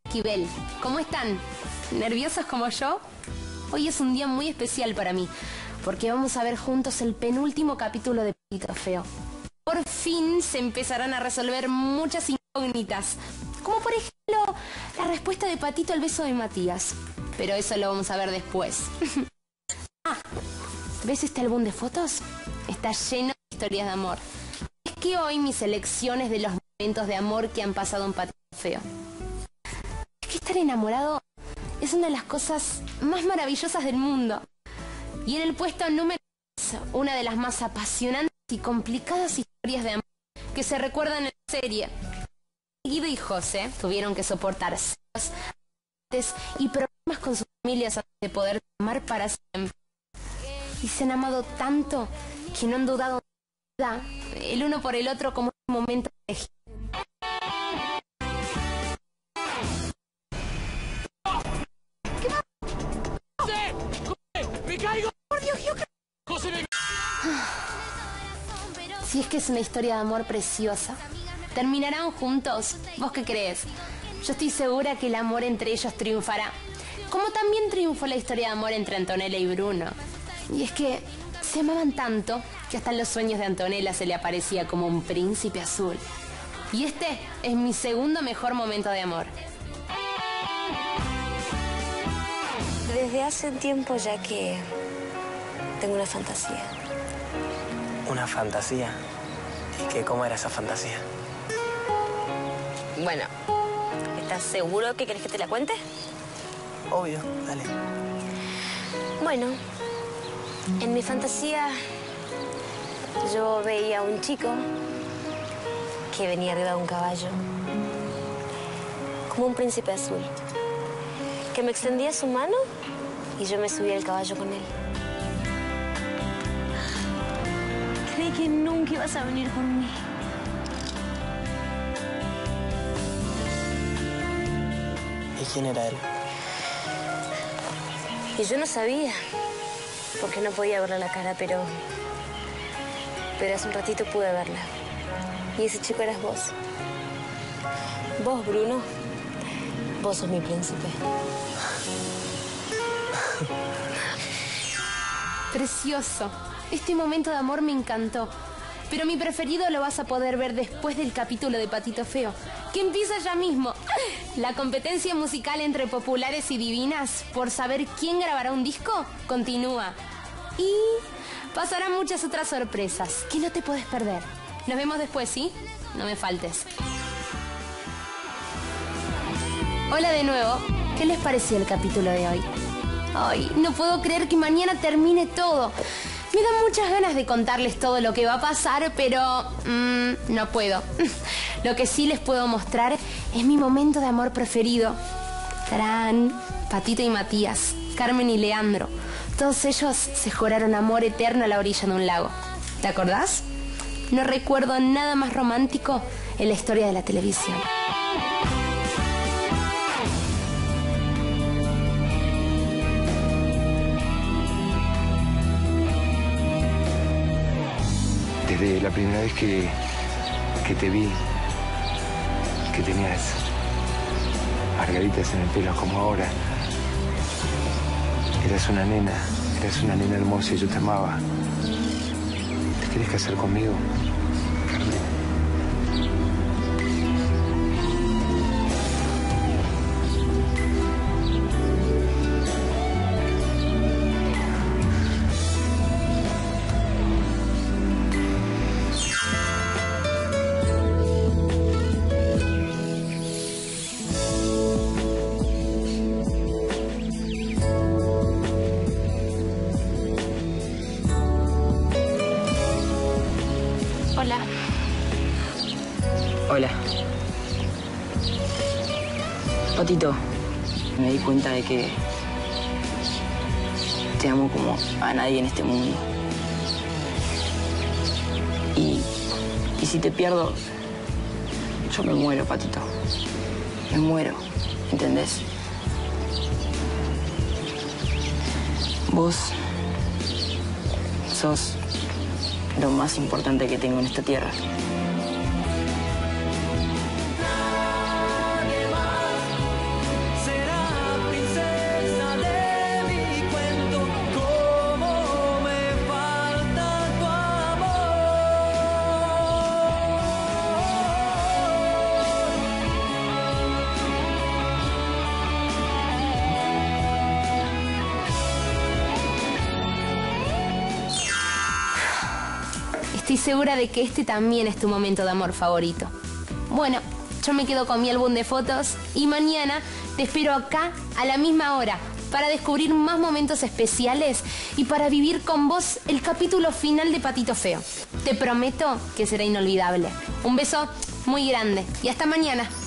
Esquivel. ¿Cómo están? ¿Nerviosos como yo? Hoy es un día muy especial para mí, porque vamos a ver juntos el penúltimo capítulo de Patito Feo. Por fin se empezarán a resolver muchas incógnitas, como por ejemplo la respuesta de Patito al beso de Matías. Pero eso lo vamos a ver después. ¿Ves este álbum de fotos? Está lleno de historias de amor. Es que hoy mi selección es de los momentos de amor que han pasado en Patito Feo. Es que estar enamorado es una de las cosas más maravillosas del mundo. Y en el puesto número 10, una de las más apasionantes y complicadas historias de amor que se recuerdan en la serie. Guido y José tuvieron que soportar celos y problemas con sus familias antes de poder amar para siempre. Y se han amado tanto que no han dudado nada el uno por el otro como un momento de elegir. ¡Me caigo! ¡Por Dios, yo José, me... Si es que es una historia de amor preciosa. ¿Terminarán juntos? ¿Vos qué crees? Yo estoy segura que el amor entre ellos triunfará. Como también triunfó la historia de amor entre Antonella y Bruno. Y es que se amaban tanto que hasta en los sueños de Antonella se le aparecía como un príncipe azul. Y este es mi segundo mejor momento de amor. Desde hace un tiempo ya que tengo una fantasía. ¿Una fantasía? ¿Y cómo era esa fantasía? Bueno, ¿estás seguro que querés que te la cuente? Obvio, dale. Bueno, en mi fantasía yo veía a un chico que venía arriba de un caballo, como un príncipe azul, que me extendía su mano y yo me subía al caballo con él. Creí que nunca ibas a venir por mí. ¿Y quién era él? Y yo no sabía, porque no podía verle la cara, pero hace un ratito pude verla. Y ese chico eras vos. Vos, Bruno, vos sos mi príncipe. Precioso. Este momento de amor me encantó. Pero mi preferido lo vas a poder ver después del capítulo de Patito Feo, que empieza ya mismo. La competencia musical entre populares y divinas por saber quién grabará un disco continúa. Y pasarán muchas otras sorpresas que no te puedes perder. Nos vemos después, ¿sí? No me faltes. Hola de nuevo. ¿Qué les pareció el capítulo de hoy? Ay, no puedo creer que mañana termine todo. Me dan muchas ganas de contarles todo lo que va a pasar, pero no puedo. Lo que sí les puedo mostrar es mi momento de amor preferido. Tarán, Patito y Matías, Carmen y Leandro. Todos ellos se juraron amor eterno a la orilla de un lago. ¿Te acordás? No recuerdo nada más romántico en la historia de la televisión. Desde la primera vez que te vi, que tenías margaritas en el pelo como ahora, eras una nena hermosa y yo te amaba. ¿Te querés casar conmigo, Carmen? Hola. Hola. Patito, me di cuenta de que te amo como a nadie en este mundo. Y si te pierdo, yo me muero, Patito. Me muero, ¿entendés? Vos sos lo más importante que tengo en esta tierra. Estoy segura de que este también es tu momento de amor favorito. Bueno, yo me quedo con mi álbum de fotos y mañana te espero acá a la misma hora para descubrir más momentos especiales y para vivir con vos el capítulo final de Patito Feo. Te prometo que será inolvidable. Un beso muy grande y hasta mañana.